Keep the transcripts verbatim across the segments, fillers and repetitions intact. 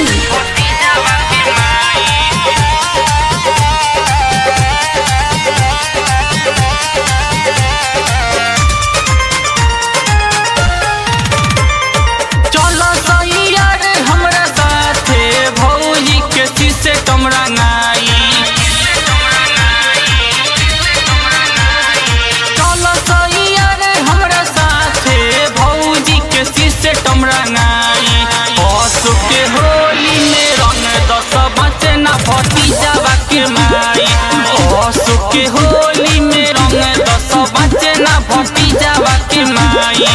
के होली में रंग दस बच्चे ना भटी जावा के माई।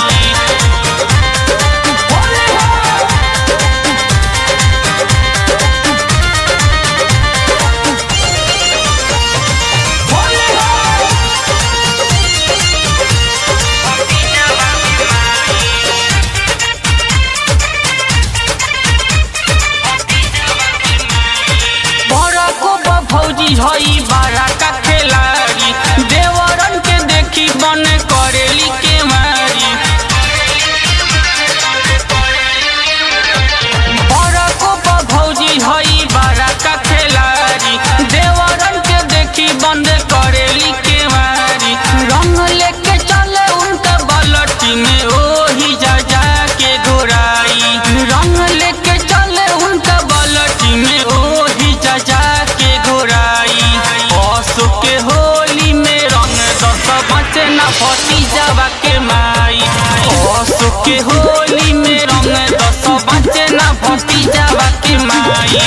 भौजी हई बारा का खिलाड़ी देवरन के देखी बन करेली के मारी। बड़ा को भौजी हई बारा का खिलाड़ी देवरन के देखी बंद करेली के मारी। रंग लेके चले उनका बलटी में ओही जा जा के घोराई। रंग लेके चले उनका बलटी में ओही जा जा के होली में रंग दस बच्चे ना भटी जावा के माई। असु के होली में रंग दस बच्चे ना भटी जावा के माई।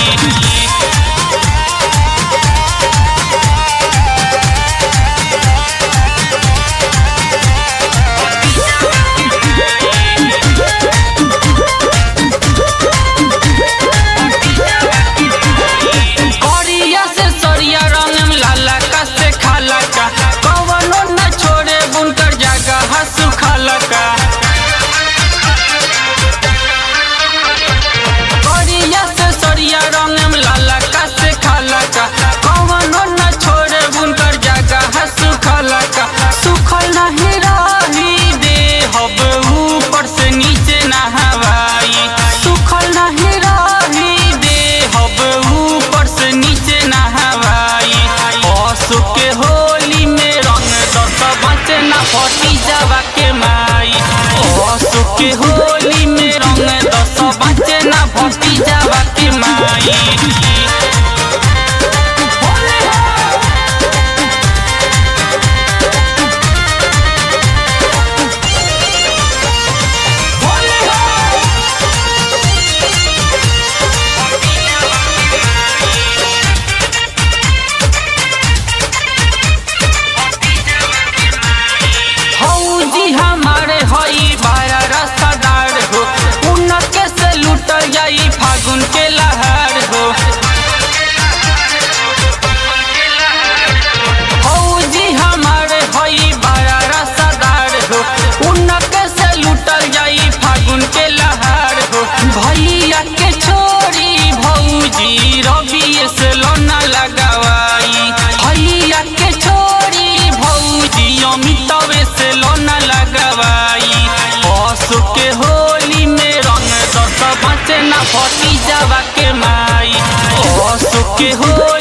के होली में रंग दस बच्चे ना भटी जावा के माई। असु के होली में रंग दस बच्चे ना भटी जावा के माई। फागुन के लहर हो फौजी हमारे हई बड़ा रसदार हो। उनके से लुटल जाई फागुन के लहर हो। भैया के छोड़ी भौजी रवि से लोना लगवाई। भैया के छोड़ी भौजी अमिताभ से लोना लगवाई। असु के होली में रंग दस बच्चे ना भटी जावा के माई। असु के होली